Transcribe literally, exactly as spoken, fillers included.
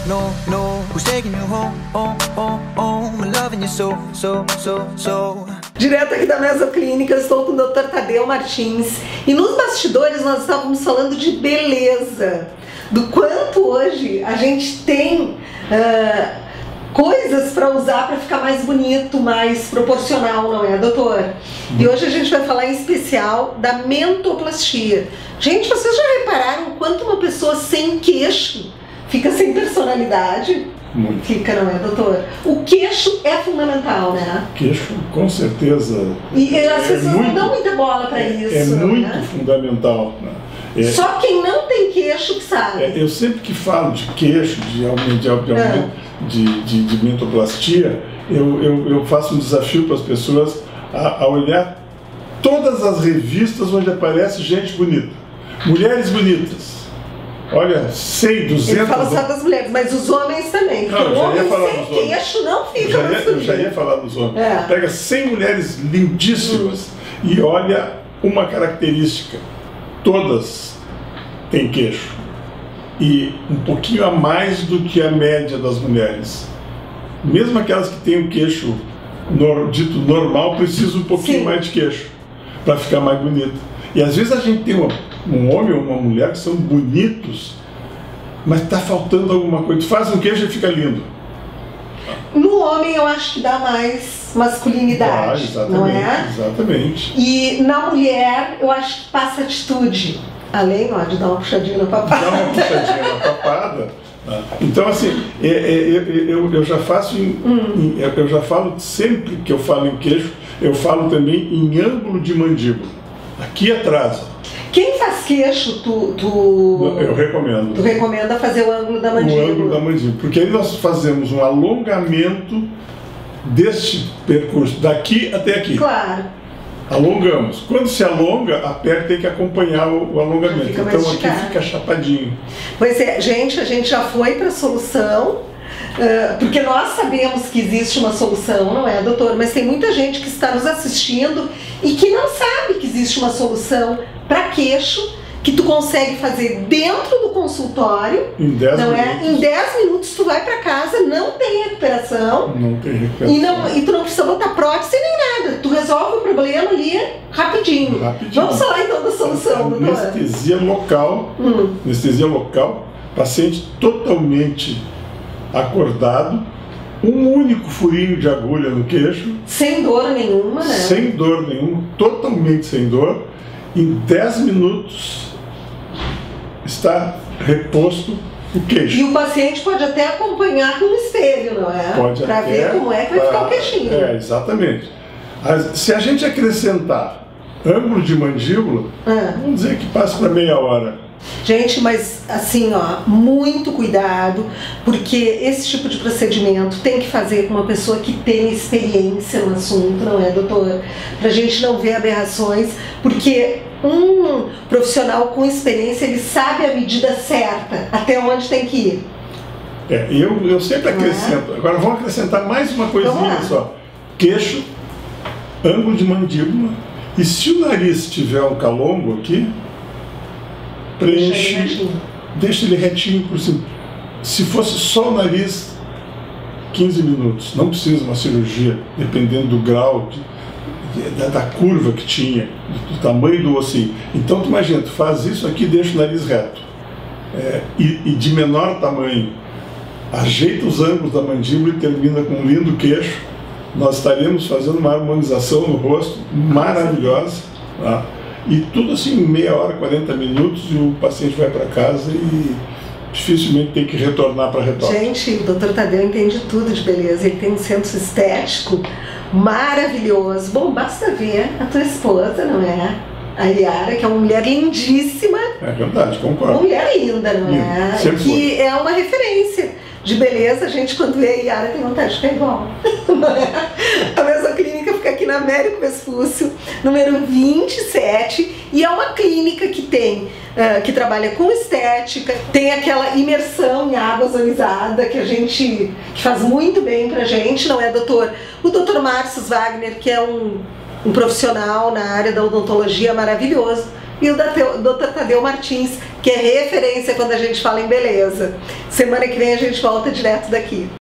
no, no. Who's taking you home, home, home, home? I'm loving you so, so, so, so. Direto aqui da Mesa Clínica, eu estou com o doutor Tadeu Martins. E nos bastidores nós estávamos falando de beleza. Do quanto hoje a gente tem uh, coisas para usar para ficar mais bonito, mais proporcional, não é, doutor? E hoje a gente vai falar em especial da mentoplastia. Gente, vocês já repararam o quanto uma pessoa sem queixo fica sem personalidade? Muito. Fica, não é, doutor? O queixo é fundamental, né? Queixo, com certeza. E as pessoas é muito, não dão muita bola para isso. É muito né? fundamental. Né? É, Só quem não tem queixo que sabe. É, eu sempre que falo de queixo, de aumento de, de, é. de, de, de mentoplastia, eu, eu, eu faço um desafio para as pessoas a, a olhar todas as revistas onde aparece gente bonita. Mulheres bonitas. Olha, cem, duzentas... Ele fala só das mulheres, mas os homens também. Porque não, o homem sem queixo não fica eu já, mais ia, eu já ia falar dos homens. É. Pega cem mulheres lindíssimas hum. e olha uma característica. Todas têm queixo. E um pouquinho a mais do que a média das mulheres. Mesmo aquelas que têm o queixo no, dito normal, precisam um pouquinho Sim. mais de queixo para ficar mais bonita. E às vezes a gente tem uma, um homem ou uma mulher que são bonitos, mas está faltando alguma coisa. Tu faz um queixo e fica lindo. No homem eu acho que dá mais masculinidade, ah, exatamente, não é? Exatamente. E na mulher eu acho que passa atitude, além ó, de dar uma puxadinha na papada. Dá uma puxadinha na papada. Então assim, é, é, eu, eu, eu já faço, em, hum. em, eu já falo sempre que eu falo em queixo, eu falo também em ângulo de mandíbula. Aqui atrás. Quem faz queixo, tu, tu... Eu recomendo. Tu recomenda fazer o ângulo da mandíbula. O ângulo da mandíbula. Porque aí nós fazemos um alongamento deste percurso, daqui até aqui. Claro. Alongamos. Quando se alonga, a perna tem que acompanhar o, o alongamento. Então esticado. Aqui fica chapadinho. Pois é, gente, a gente já foi para a solução. Uh, porque nós sabemos que existe uma solução, não é, doutor? Mas tem muita gente que está nos assistindo e que não sabe que existe uma solução para queixo que tu consegue fazer dentro do consultório. Em dez não minutos. É? Em dez minutos tu vai para casa, não tem recuperação. Não tem recuperação. E, não, e tu não precisa botar prótese nem nada. Tu resolve o problema ali rapidinho. rapidinho. Vamos falar então da solução, doutor. Anestesia local. Hum. Anestesia local. Paciente totalmente acordado, um único furinho de agulha no queixo. Sem dor nenhuma, né? Sem dor nenhuma, totalmente sem dor. Em dez minutos está reposto o queixo. E o paciente pode até acompanhar com um espelho, não é? Pode Para ver como é que vai pra, ficar o queixinho. É, exatamente. Se a gente acrescentar ângulo de mandíbula, ah. vamos dizer que passa para meia hora. Gente, mas assim, ó, muito cuidado, porque esse tipo de procedimento tem que fazer com uma pessoa que tem experiência no assunto, não é, doutor? Pra gente não ver aberrações, porque um profissional com experiência, ele sabe a medida certa, até onde tem que ir. É, eu, eu sempre acrescento. É? Agora vamos acrescentar mais uma coisinha só. Queixo, ângulo de mandíbula, e se o nariz tiver um calombo aqui, preenche, deixa ele, deixa ele retinho por cima. Se fosse só o nariz, quinze minutos. Não precisa uma cirurgia, dependendo do grau, de, da, da curva que tinha, do, do tamanho do ossinho. Então, tu imagina, tu faz isso aqui e deixa o nariz reto. É, e, e de menor tamanho. Ajeita os ângulos da mandíbula e termina com um lindo queixo. Nós estaremos fazendo uma harmonização no rosto maravilhosa. Tá? E tudo assim em meia hora, quarenta minutos, e o paciente vai para casa e dificilmente tem que retornar para retoque. Gente, o doutor Tadeu entende tudo de beleza, ele tem um centro estético maravilhoso. Bom, basta ver a tua esposa, não é? A Yara, que é uma mulher lindíssima. É verdade, concordo. Uma mulher linda, não é? Sim, que é uma referência de beleza. A gente, quando vê a Yara, tem vontade de ficar igual. A Mesa Clínica fica aqui na Américo Vespuccio, número vinte e sete, e é uma clínica que tem, uh, que trabalha com estética, tem aquela imersão em água ozonizada que a gente, que faz muito bem pra gente, não é, doutor? O doutor Márcio Wagner, que é um, um profissional na área da odontologia maravilhoso, e o doutor Tadeu Martins, que é referência quando a gente fala em beleza. Semana que vem a gente volta direto daqui.